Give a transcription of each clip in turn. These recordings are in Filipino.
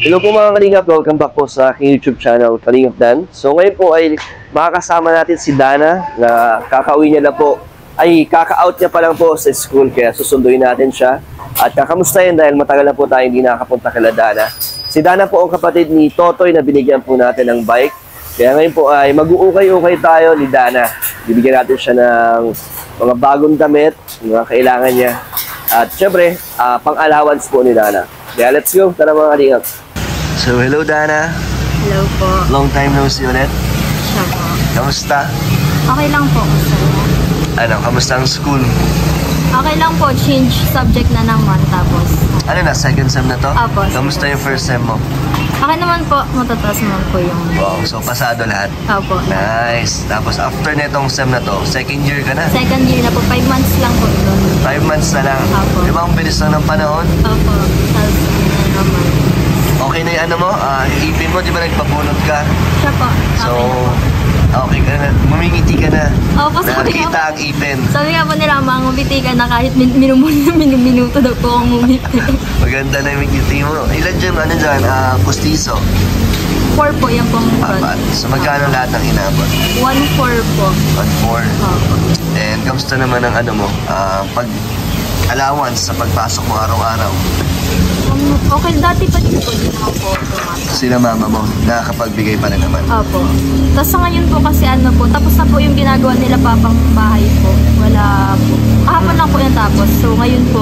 Hello po mga Kalingap, welcome back po sa aking YouTube channel, Kalingap Dan. So ngayon po ay makakasama natin si Dana na kakauwi niya na po, ay kaka-out niya pa lang po sa school kaya susunduin natin siya. At kakamustahin dahil matagal na po tayo hindi nakakapunta kay Dana. Si Dana po ang kapatid ni Totoy na binigyan po natin ng bike. Kaya ngayon po ay mag-uukay-ukay tayo ni Dana. Bibigyan natin siya ng mga bagong damit, mga kailangan niya. At syempre, pang-allowance po ni Dana. Kaya let's go, tara mga Kalingap. So hello Dana. Hello po. Long time no see ulit. Siya po. Kamusta? Okay lang po. Kamusta ang school? Okay lang po. Change subject na naman. Tapos, Ano na, second sem na to? Apo, Kamusta yung first sem mo? okay naman po. Matataas naman po yung... Wow, so pasado lahat. Opo. Nice. Tapos after netong sem na to, second year ka na. Second year na po. 5 months lang po ito. 5 months na lang. Apo. Di ba ang bilis na ng panahon? Opo. Tapos, naman. Okay na yung ano mo, ipin mo, di ba nagpabunot ka? Siya po. So, Okay na po. okay ka na. Mumingiti ka na. Opo, sabi nga Nakita po. ang ipin. Sabi nga po nila, mga ngumiti ka na kahit minuto daw po akong ngumiti. Maganda na yung ngiti mo. Ilan dyan, pustiso? 4 po yan pong front. Apat. So, magkano lahat ng inabot? 1-4 po. 1-4. Opo. And kamusta naman ang ano mo, pag allowance sa pagpasok mo araw-araw? Okay, dati pa din po. Hindi naman po automatic. Sila mama mo, nakakapagbigay pa rin naman. Opo. Tapos sa ngayon po kasi ano po, tapos na po yung ginagawa nila papang bahay po. Wala po. Kahapon lang po yung tapos. So ngayon po,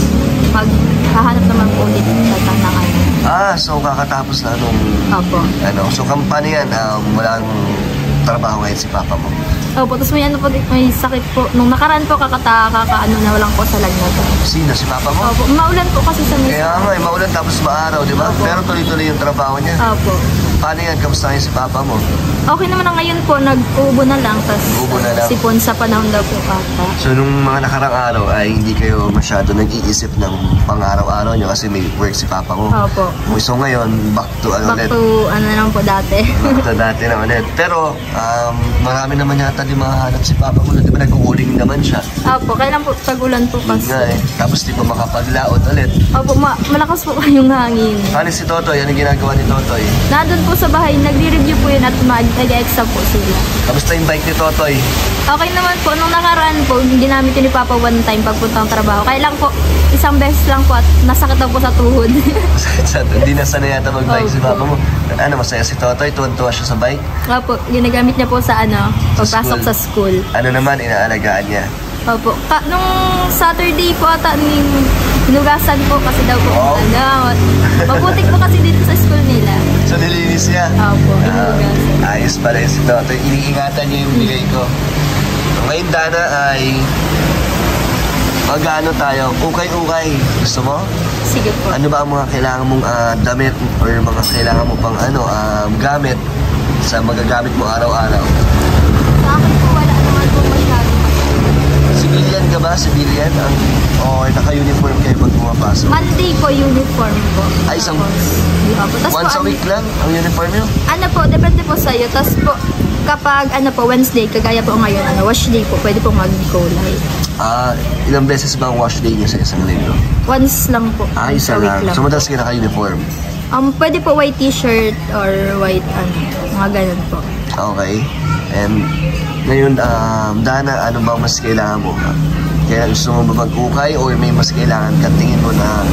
maghahanap naman po ulit na ngayon. So kakatapos na nung, Opo. so paano yan, walang trabaho ngayon si papa mo? Opo, tapos may ano po, may sakit po. Nung nakaraan po, kakaano na walang po sa lagnat. Sino, si papa mo? Opo, maulan po kasi sa misa. Kaya nga, maulan tapos maaraw, di ba? Opo. Pero tuloy-tuloy yung trabaho niya. Opo. Paano yan, kamusta ngayon si papa mo? Okay naman na ngayon po, nag-ubo na lang. Tapos Ubo na lang. sipon sa panahon daw po ata. So, nung mga nakarang araw ay hindi kayo masyado nag-iisip ng pang-araw-araw nyo kasi may work si papa mo. Opo. So ngayon, back to ano Back ulit? to ano na lang po dati. Back to dati na ulit. Pero, marami naman yata di mahanap si papa mo. Di ba nag-uuling naman siya? Opo, kailan po tagulan po Yun kasi. nga eh. Tapos di pa makapaglaot ulit. Opo, malakas po yung hangin. Ano si Totoy? Ano ginagawa ni Totoy? Nandun po sa bahay, nagre-review po yun at nag-exam po sila. Kamusta yung bike ni Totoy? Okay naman po, nung nakaraan po, ginamit yun ni Papa one time pagpunta ng trabaho. Kaya lang po, isang beses lang po at nasakit daw po sa tuhod. Hindi na sanay yata mag-bike si Opo. papa mo. Ano, masaya si Totoy? Tuwan-tuwa siya sa bike? Opo, ginagamit niya po sa pagpasok sa school. Ano naman, inaalagaan niya? Opo, nung Saturday po ata, hinugasan po kasi daw po. Wow. Mabutik po kasi dito sa school nila. So, nilinis niya? Opo, hinugasan. Ayos pala yun si Totoy. Iniingatan niya yung bigay ko. Ngayon, Dana, ay mag-ano tayo? Ukay-ukay. Gusto mo? Sige po. Ano ba ang mga kailangan mong damit or mga kailangan mo pang gamit sa magagamit mo araw-araw? Sa akin po, wala naman po masyado. Civilian ka ba? Civilian? Or naka-uniform kayo pag pumapasok? Monday po, uniform po. Ay, isang- Tapos Once a po, week lang ang uniform nyo? ano po, depende po sa'yo. Tapos po, kapag Wednesday, kagaya po ngayon, wash day po, pwede po mag-Nicolay. Ilang beses ba ang wash day nyo sa isang linggo? Once lang po. Isa sa week lang. So, madalas kayo naka-uniform? Pwede po white t-shirt or white, mga ganun po. Okay. And ngayon, Dana, ano ba mas kailangan mo? Kaya gusto mo ba mag-ukay or may mas kailangan ka tingin mo na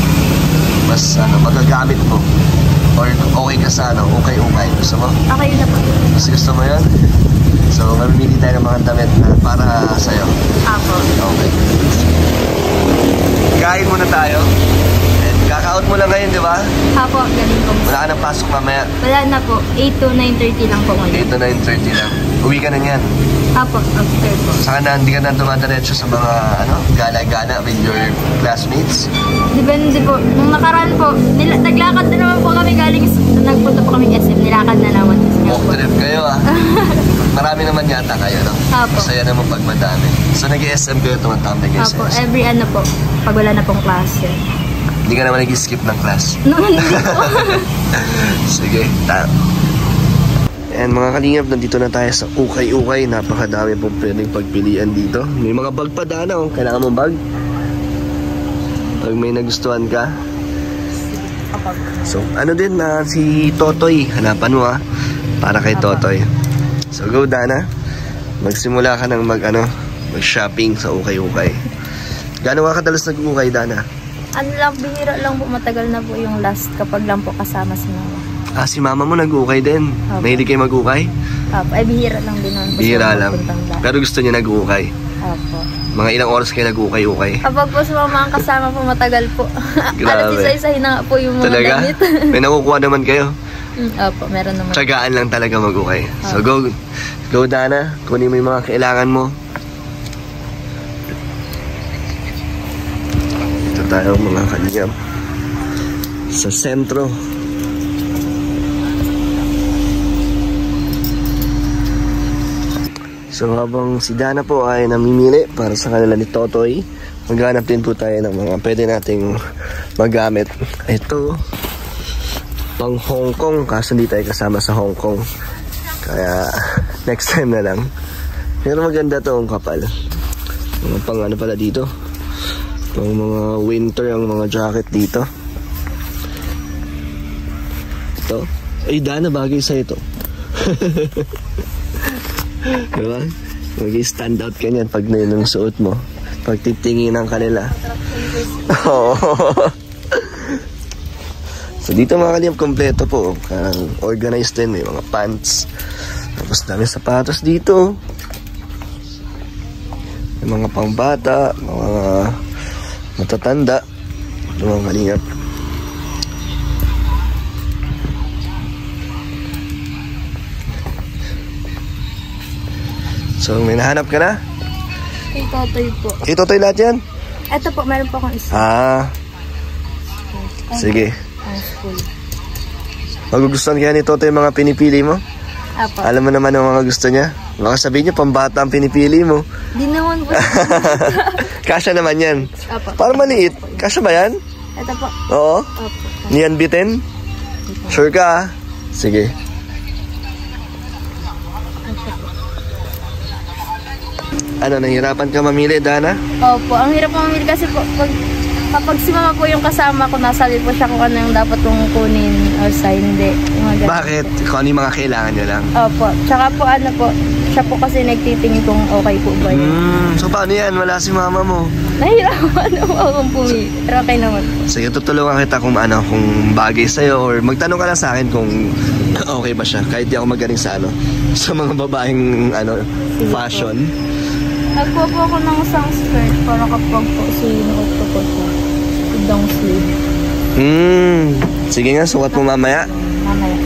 mas magagamit mo? Or okay ka sa ukay-ukay? Gusto mo? Okay na po. Mas gusto mo yun? So, mamimili tayo ng mga damit na para sa'yo. Apo. Okay. Kain muna tayo. And kaka-out mo lang ngayon, di ba? Apo, galing po. Wala ka nang pasok mamaya. Wala na po. 8 to 9:30 lang po ngayon. 8 to 9:30 lang. Uwi ka na niyan. Apo, after po. Saka na, hindi ka na dumadiretso sa mga gala-gala with your classmates. Depende po. Nung nakaraan po, naglakad na naman po kami nagpunta po kami SM, nilakad na naman. Walk trip kayo Marami naman yata kayo, no? Apo. Masaya naman pag madami. So nag-SM kayo, tumatambay kayo sa Apo, SM. every po, pag wala na pong klase. Hindi ka naman nag-skip ng class. Noon hindi po. Sige, And mga kalingap, nandito na tayo sa ukay-ukay. Napakadami pong pwedeng pagpilian dito. May mga bag pa, Dana. Kailangan mong bag? Pag may nagustuhan ka. Kapag So, ano din na si Totoy, hanapan mo para kay Totoy. So, go Dana. Magsimula ka ng mag-shopping sa ukay-ukay. Gaano ka kadalas nag-ukay, Dana? ano lang, bihira lang po, matagal na po yung last kapag lang po kasama si mama. Si mama mo nag-ukay din. Opo. Mahilig kayo mag-ukay? Opo, ay bihira lang din naman po. Bihira siya lang. magpuntang bahay. Pero gusto niya nag-ukay. Opo. Mga ilang oras kayo nag-ukay-ukay? Kapag po si mama ang kasama po, matagal po. Grabe. Alas isa-isahin na nga po yung mga Talaga? damit. May nakukuha naman kayo? Opo, meron naman. Tsagaan lang talaga mag-ukay. So go Dana, kunin mo yung mga kailangan mo. Ito tayo mga kalingap. Sa sentro. So habang si Dana po ay namimili para sa kanila ni Totoy, maghanap din po tayo ng mga pwede nating magamit. Ito, pang Hong Kong, kaso hindi tayo kasama sa Hong Kong. Kaya next time na lang. Pero maganda to ang kapal. Mga pang ano pala dito. Pang mga winter ang mga jacket dito. Ito. Ay Dana, bagay sa ito. Diba? Mag-stand out ka niyan pag nung suot mo. Pag titingin ng kanila. Oo. So dito mga kaliyam, kompleto po. Organized din, may mga pants. Tapos dami sapatos dito. May mga pangbata, mga matatanda. Ito mga kaliyam. So may nahanap ka na? Kay Totoy po. Kay Totoy lahat yan? Ito po, meron po akong isa. Sige. Ang school. Magugustuhan kaya ni Totoy yung mga pinipili mo? Apo. Alam mo naman ang mga gusto niya? Baka sabihin niya, pambata ang pinipili mo. Di naman po. Kasya naman yan. Apo. Parang maliit. Kasya ba yan? Ito po. Oo. Apo. Niyan bitin? Sure ka? Sige. Ano, nahihirapan ka mamili, Dana? Opo, ang hirap po mamili kasi po, kapag si mama po yung kasama ko, nasabi po siya kung ano yung dapat kong kunin or sa hindi. Bakit? Kung ano yung mga kailangan niya lang? Opo, tsaka po siya po kasi nagtitingin kung okay po ba yun. So paano yan? Wala si mama mo. Nahihirapan na po akong pumili, pero okay naman po. Sige, tutulungan kita kung bagay sa'yo or magtanong ka lang sa akin kung okay ba siya. Kahit di ako magaling sa sa mga babaeng fashion. Nagkuha po ako ng isang skirt para kapag po sinuot ko po siya. Long sleeve. Sige nga, sukat mo mamaya. Mamaya.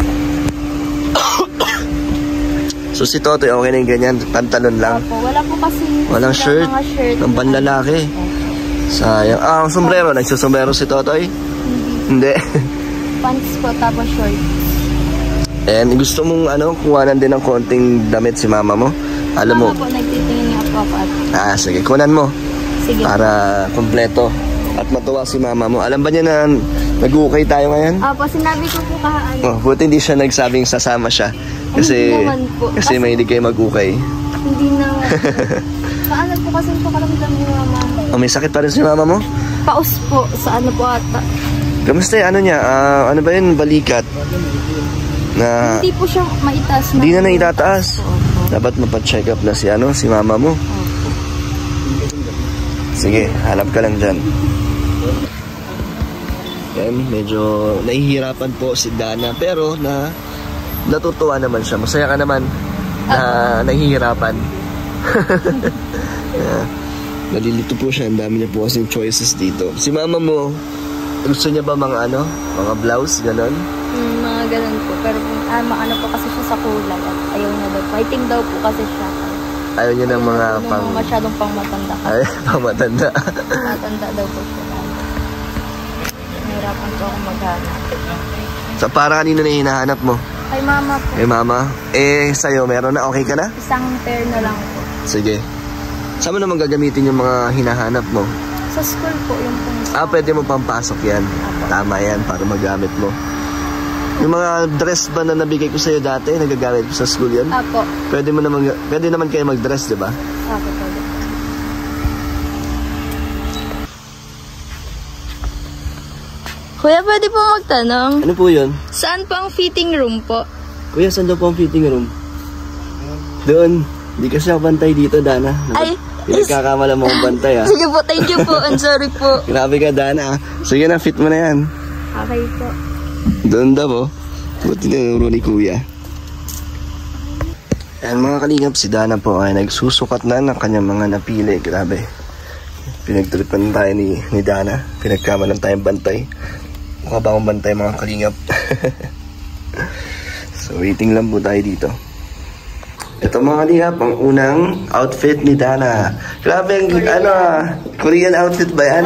So si Totoy, okay na yung ganyan, pantalon lang. Opo, wala po kasi Walang shirt, mga shirt ng panlalaki. Sayang. Ang sombrero, nagsusombrero si Totoy? Hindi. Pants po, tapos short. And gusto mong kuhanan din ng konting damit si mama mo? Alam mo? Mama po, nagtitingin niya po ako at... Sige, kunan mo. Sige. Para kompleto. At matuwa si mama mo. Alam ba niya na nag-ukay tayo ngayon? Opo, sinabi ko po kahaan. Buti hindi siya nagsabing sasama siya. Kasi, Hindi naman po. kasi mahilig kayo mag-ukay. Hindi naman. Paano po kasi po karamdam ni mama? May sakit pa rin si mama mo? Paus po, sa ano po ata. Kamusta yung niya? Ano ba yun? Balikat? Na Hindi po siya maitaas. hindi na naitataas. Opo. Dapat mapacheck up na si mama mo. Opo. Sige, hanap ka lang dyan. Yan, medyo nahihirapan po si Dana. Pero natutuwa naman siya. Masaya ka naman na nahihirapan. Nalilito po siya. Ang dami niya po kasing choices dito. Si mama mo, gusto niya ba mga mga blouse, ganon? Mga ganun po. Pero ano po kasi siya sa kulay at ayaw niya daw. Fighting daw po kasi siya. Ayaw niya ng mga masyadong pang matanda. Ay, pang matanda. Matanda daw po siya. Nahirapan po akong maghanap. So, para kanino na hinahanap mo? Kay mama po. Kay mama? Sa'yo, meron na? Okay ka na? Isang pair na lang po. Sige. Saan mo naman gagamitin yung mga hinahanap mo? Sa school po yung pong... Pwede mo pampasok yan. Tama yan, para magamit mo. Yung mga dress ba na nabigay ko sa'yo dati, nagagamit ko sa school yan? Apo. Pwede naman kayo mag-dress, di ba? Apo, pwede. Kuya, pwede po magtanong. Ano po yun? Saan po ang fitting room po? Kuya, saan daw po ang fitting room? Doon. Hindi kasi ako bantay dito, Dana. Ay, Pinagkakamala mo akong bantay, ha? sige po, thank you po. I'm sorry po. Grabe ka, Dana, ha? Sige na, fit mo na yan. Okay po. Doon daw, oh. Buti tinuro ni Kuya. Ayan, mga kalingap, si Dana po ay nagsusukat na ng kanyang mga napili. Grabe. Pinagtripan tayo ni Dana. Pinagkamalan tayong bantay. Mukha ba akong bantay, mga kalingap? So, waiting lang po tayo dito. Ito, mga kalingap, ang unang outfit ni Dana. Grabe, Korean outfit ba yan?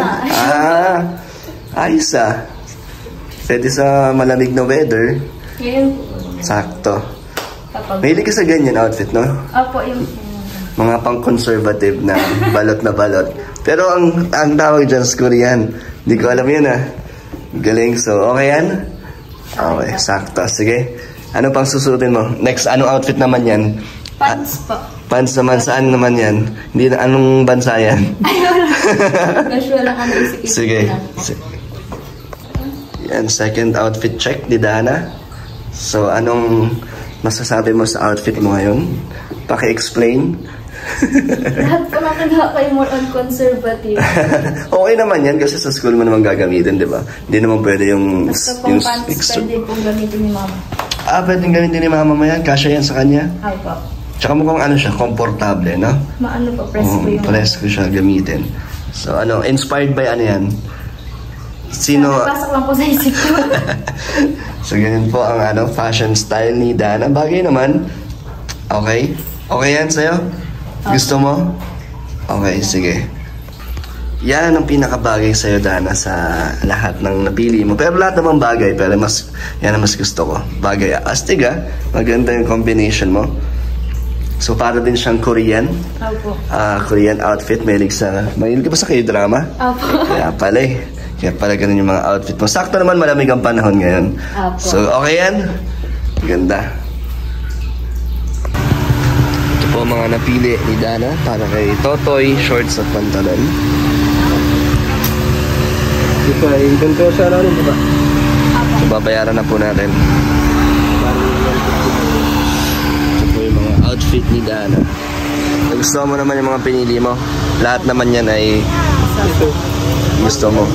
Ayos ah. Pwede sa malamig na weather. Ngayon po. Sakto. Kapag... Mahilig ka sa ganyan outfit, no? Opo, yung... Mga pang-conservative na balot na balot. Pero ang tawag dyan sa Korean, hindi ko alam yun, ah. Galing. So, okay yan? Okay, sakto. Sige. Ano pang susutin mo? Next, anong outfit naman yan? Pants po. Pants naman, saan naman yan? Hindi na, anong bansa yan? Ay, wala. Casual lang ano isip-isip Sige. Yan, second outfit check ni Dana. So, anong masasabi mo sa outfit mo ngayon? Paki-explain. Lahat po natin kayo more on conservative. Okay naman yan kasi sa school mo naman gagamitin, di ba? Hindi naman pwede yung... Basta pong pants, pwede pong gamitin ni mama. Pwedeng gamitin ni mama mo yan? Kasya yan sa kanya? Opo. Tsaka mukhang ano siya, komportable, no? Maano po, presko yung... Presko siya gamitin. So, inspired by ano yan? Sino... Pasok lang po sa isip ko. So, ganyan po ang fashion style ni Dana. Bagay naman. Okay? Okay yan sa'yo? Gusto mo? Okay, sige. Yan ang pinakabagay sa'yo, Dana, sa lahat ng napili mo. Pero lahat naman bagay, pero yan ang mas gusto ko. Bagay. Astig, ah. Maganda yung combination mo. So, para din siyang Korean. Opo. Korean outfit. Mahilig ka ba sa K-drama? Opo. Kaya pala eh. Kaya pala ganun yung mga outfit mo. Sakto naman malamig ang panahon ngayon. Opo. So, okay yan? Ganda. Ito po mga napili ni Dana para kay Totoy, shorts at pantalon. Ito ay ganito siya rin, di ba? So, babayaran na po natin. Ito po yung mga outfit ni Dana. Gusto mo naman yung mga pinili mo? Lahat naman yan ay gusto mo.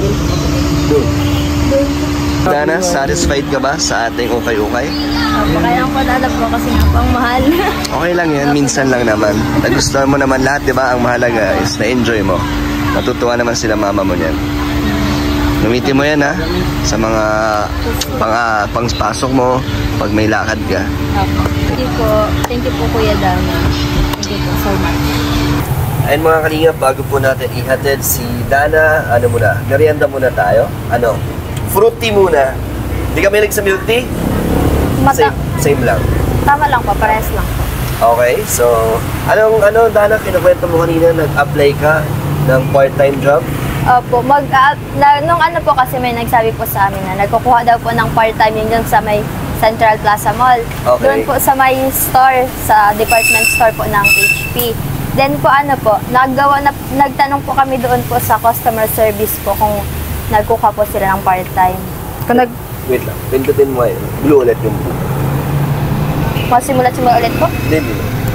Dana, satisfied ka ba sa ating ukay-ukay? Kaya ang padalap ko kasi nga pang mahal. Okay lang yan, minsan lang naman. Nagustuhan mo naman lahat, di ba? Ang mahalaga is na-enjoy mo. Natutuwa naman sila mama mo niyan. Gamitin mo yan, ha? Sa mga pang-pasok mo, pag may lakad ka. Thank you po. Thank you po, Kuya Dana. Thank you po so much. Ayun mga kalingap, bago po natin ihatid si Dana, merienda muna tayo. Fruity muna. Hindi ka mahilig sa milk tea? Same lang. Tama lang po, parehas lang po. Okay, so, Dana, kinukwento mo kanina, nag-apply ka ng part-time job? Opo, nung po kasi may nagsabi po sa amin na nagkukuha daw po ng part-time yun dun sa may Central Plaza Mall. Okay. Doon po sa may store, sa department store po ng HP. Then po nagtanong po kami doon po sa customer service po kung nagkukuha po sila ng part-time. Wait lang, pindutin mo blue ulit yung blue. Masimulat ulit po? Hindi.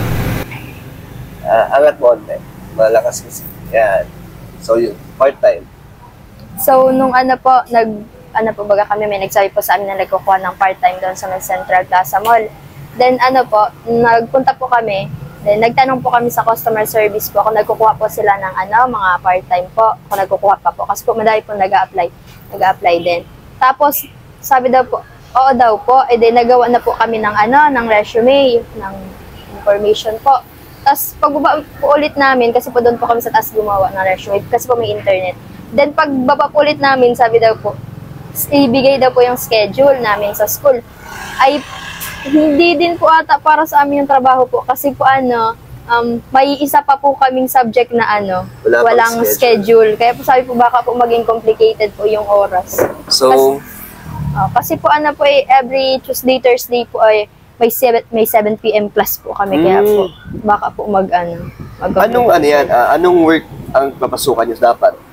Angat mo onte. Malakas kasi. Yan. So yun, part-time. So nung baga kami may nagsabi po sa amin na nagkukuha ng part-time doon sa Central Plaza Mall. Then nagpunta po kami. Then nagtanong po kami sa customer service po kung nagkukuha po sila ng mga part-time po. Kung nagkukuha pa po. Kasi po madami po nag-a-apply din. Tapos sabi daw po, oo daw po. Then nagawa na po kami ng resume, ng information po. Tapos pagbaba po ulit namin, kasi po doon po kami sa taas gumawa ng resume, kasi po may internet. Then pagbaba po ulit namin, sabi daw po, ibigay daw po yung schedule namin sa school. Ay, hindi din po ata para sa amin yung trabaho po, kasi po may isa pa po kaming subject na walang schedule. Kaya po sabi po baka po maging complicated po yung oras. So, kasi po every Tuesday, Thursday po ay may 7 PM plus po kami, kaya po baka po anong work ang papasukan niyo dapat?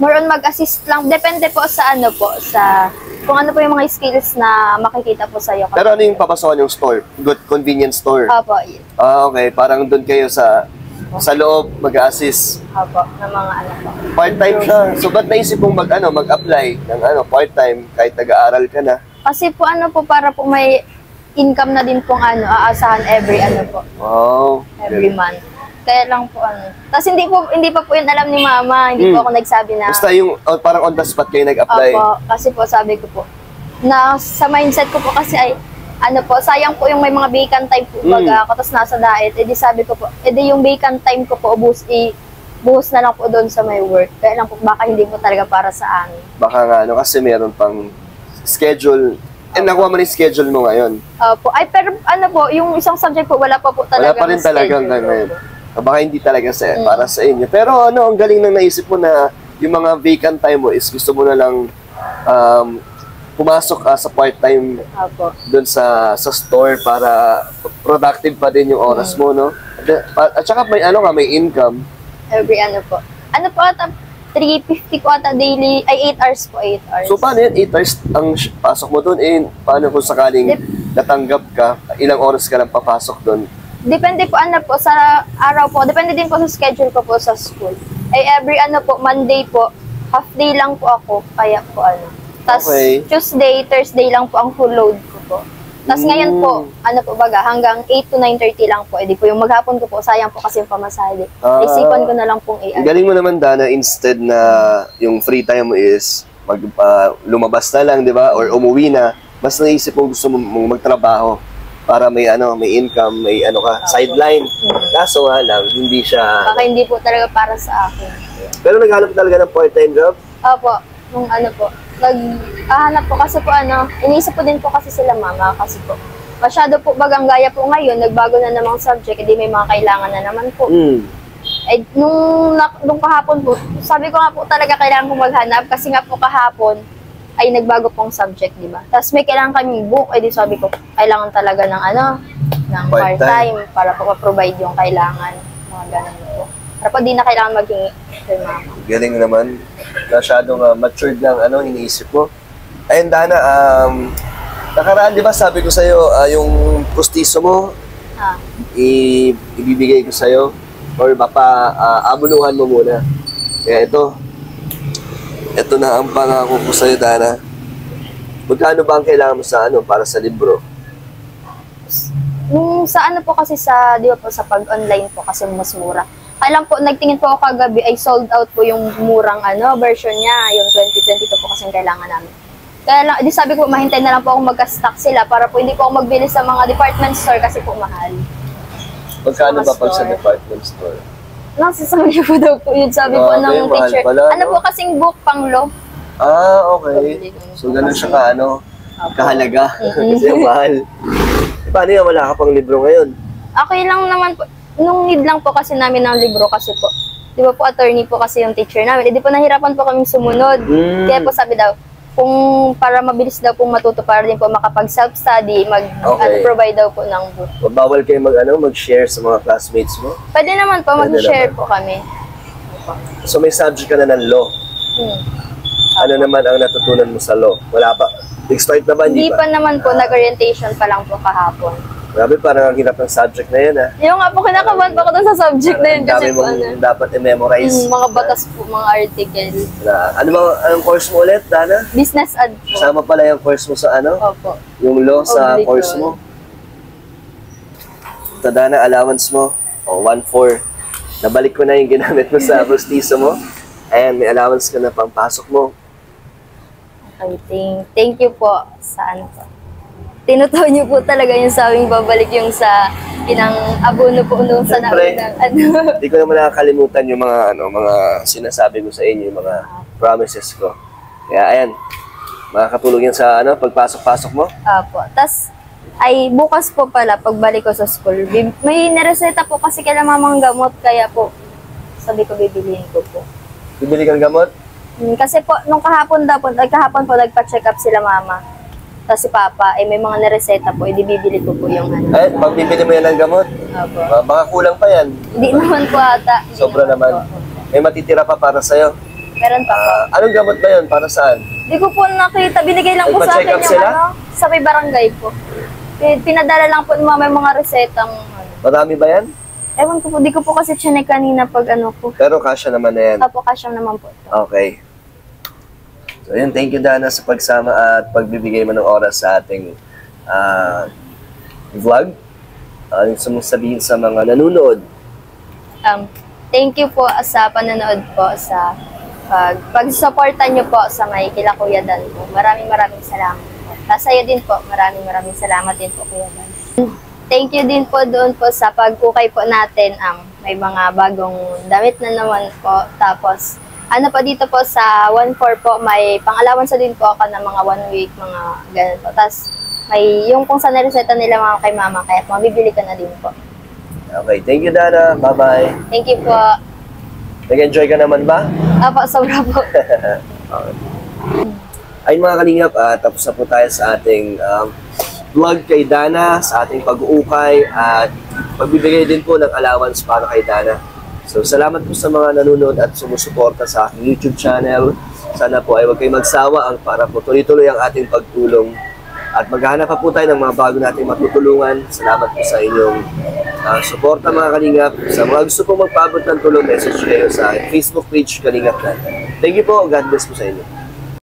more on mag-assist lang. Depende po sa ano po, sa kung ano po yung mga skills na makikita po sa'yo. Pero ano yung papasokan yung store? Good convenience store? Opo, yun. Ah, okay. Parang doon kayo sa loob mag-assist. Opo, ng mga ano po. Part-time siya. So, ba't naisip mong mag-apply ng part-time kahit nag-aaral ka na? Kasi po ano po, para po may income na din pong aasahan every ano po, Wow. every month. Kaya lang po ano. Tapos hindi pa po yun alam ni mama, hindi po ako nagsabi na. Basta yung parang on the spot kayo nag-apply. Opo, kasi po sabi ko po, na sa mindset ko po kasi ay, ano po, sayang po yung may mga vacant time po baga ako, tapos nasa diet, edi sabi ko po, edi yung vacant time ko po, buhos na lang po doon sa may work. Kaya lang po, baka hindi po talaga para sa amin. Baka nga, kasi meron pang schedule. Nakuha mo na yung schedule mo ngayon. Opo, ay pero ano po, yung isang subject po, wala pa po talaga. Wala pa rin talaga schedule hanggang ngayon. po. Baka hindi talaga para sa inyo. Pero ang galing na naisip mo na yung mga vacant time mo is gusto mo na lang pumasok sa part-time Opo. doon sa store para productive pa din yung oras mo, no? At saka may may income. Every ano po. Ano po ata, 350 ko ata daily, ay 8 hours po, 8 hours. So paano yun? 8 hours ang pasok mo doon? Paano kung sakaling natanggap ka, ilang oras ka lang papasok doon? Depende po ano po sa araw po. Depende din po sa schedule ko po sa school. Ay every ano po, Monday po, half day lang po ako. Kaya po ano. Tapos Tuesday, Thursday lang po ang full load ko po. Tapos ngayon po, ano po baga, hanggang 8 to 9:30 lang po. Edi po yung maghapon ko po, sayang po kasi yung pamasahe. Isipan ko na lang pong Ang galing mo naman, Dana, instead na yung free time mo is lumabas na lang, di ba? Or umuwi na, mas naisip mo gusto mong magtrabaho para may income, may sideline. Kaso nga lang, hindi siya... Baka hindi po talaga para sa akin. Pero naghanap talaga ng part-time job? Opo, nung ano po. Naghahanap po kasi po iniisip ko din po kasi sila mama kasi po. Masyado po bagang gaya po ngayon, nagbago na namang subject, hindi may mga kailangan na naman po. Eh, nung kahapon po, sabi ko nga po talaga kailangan ko maghanap kasi nga po kahapon, ay nagbago pong subject, di ba? Tapos may kailangan kaming book, di sabi ko, kailangan talaga ng ng part-time para po ma-provide yung kailangan. Mga ganun po. Para po di na kailangan maging kay mama. Galing naman. Masyadong matured lang iniisip mo. Ayun, Dana, nakaraan, di ba sabi ko sa'yo, yung pustiso mo, ibibigay ko sa'yo, or abuluhan mo muna. Kaya ito na ang pangako ko sa'yo, Dana. Magkano ba ang kailangan mo sa para sa libro? Nung sa po kasi di ba po sa pag-online po kasi mas mura. Kaya lang po, nagtingin po ako kagabi ay sold out po yung murang version niya, yung 2022 po kasi yung kailangan namin. Kaya lang, sabi ko, mahintay na lang po akong magka-stock sila para po hindi po ako magbili sa mga department store kasi po mahal. Magkano ba pag sa department store? Nasasabi po daw po yun, sabi po ng teacher. Pala, po kasing book pang law? Okay. So, ganun siya kahalaga. Kasi mahal. Paano yan? Wala ka pang libro ngayon? Okay lang naman po. Nung need lang po kasi namin ng libro kasi po, di ba po attorney po kasi yung teacher namin. Di po nahirapan po kaming sumunod. Kaya po sabi daw, kung para mabilis daw pong matuto para din po makapag self-study, provide daw po ng book. Bawal kayo mag-share sa mga classmates mo? Pwede naman po, mag-share po kami. So may subject ka na ng law? Ano naman ang natutunan mo sa law? Wala pa? Nag-start na ba? Hindi pa naman po, nag-orientation pa lang po kahapon. Grabe, parang ang hirap ng subject na yan, Yung nga po, kinakabahan pa ako dun sa subject na yun. Kasi po, dapat i-memorize. Mga batas po, mga article. Anong course mo ulit, Dana? Business ad po. Sama pala yung course mo sa Opo. Yung law sa course mo. Ito, Dana, allowance mo. 1/4. Nabalik ko na yung ginamit mo sa pustiso mo. Ayan, may allowance ka na pangpasok mo. Okay, thank you po sa po. Tinutuo niyo po talaga yung sabing babalik yung sa abono po nung sa naunang Hindi ko naman nakakalimutan yung mga sinasabi ko sa inyo, yung mga promises ko. Kaya ayan, makakatulong yan sa pagpasok-pasok mo. Opo. Tas ay bukas po pala pagbalik ko sa school. May nireseta po kasi kailan mamang gamot kaya po sabi ko bibilihin ko po. Bibili kang gamot? Kasi po nung kahapon po nagpa-check up sila mama. Tapos si Papa, may mga nareseta po, bibili ko po yung pag bibili mo yan ng gamot, baka kulang pa yan. Hindi naman po ata. Sobra naman. May matitira pa para sa'yo. Meron pa po. Anong gamot ba yun? Para saan? Di ko po nakita. Binigay lang po sa Nagpa-check akin up yung sila? sa may barangay po. Pinadala lang po ng mga resetang Marami ba yan? Ewan ko po, di ko po kasi chinek kanina pag po. Pero kasya naman na yan. Tapo kasyang naman po. Okay. So yun, thank you Dana sa pagsama at pagbibigay mo ng oras sa ating vlog. Ano gusto mong sabihin sa mga nanonood? Thank you po sa panonood po sa pag-suporta nyo po sa may kila Kuya Dan po. Maraming salamat po. Sa'yo din po, maraming salamat din po Kuya Dan. Thank you din po doon po sa pagkukay po natin. May mga bagong damit na naman po. Tapos, ano po dito po sa 1-4 po, may pang-alawansa din po ako ng mga 1 week, mga ganun po. Tapos, may yung kung saan nareseta nila mga kay mama, kaya mabibili ka na din po. Okay, thank you Dana. Bye-bye. Thank you po. Nag-enjoy ka naman ba? Apo, sobra po. Ayun mga kalingap, tapos na po tayo sa ating vlog kay Dana, sa ating pag-uukay at pagbibigay din po ng allowance para kay Dana. So salamat po sa mga nanonood at sumusuporta sa aking YouTube channel. Sana po ay huwag kayong magsawa para po tuloy-tuloy ang ating pagtulong. At maghahanap pa po tayo ng mga bago nating matutulungan. Salamat po sa inyong suporta mga kalingap. Sa mga gusto po magpaabot ng tulong, message kayo sa Facebook page Kalingap Dan. Thank you po. God bless po sa inyo.